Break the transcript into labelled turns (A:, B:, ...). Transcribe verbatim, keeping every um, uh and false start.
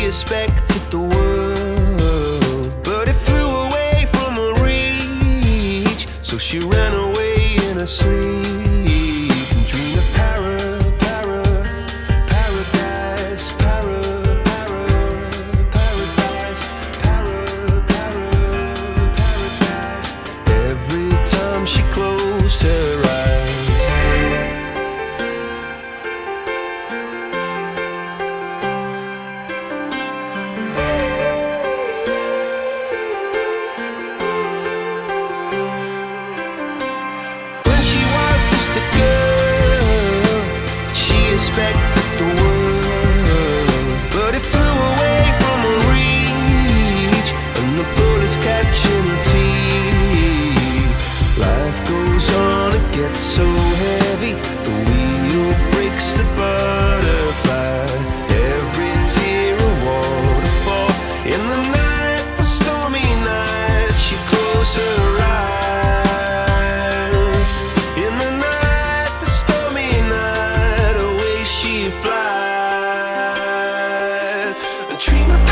A: expected the world, but it flew away from her reach. So she ran away in her sleep and dreamed of para, para, paradise, para, para, paradise, para, para, paradise. Every time she closed her eyes, a girl, she expected the world, but it flew away from her reach, and the bullets catching her teeth. Life goes on, it gets so heavy, the wheel breaks the butterfly. Every tear a waterfall. In the night, the stormy night, she closed her eyes. In the night, fly, dream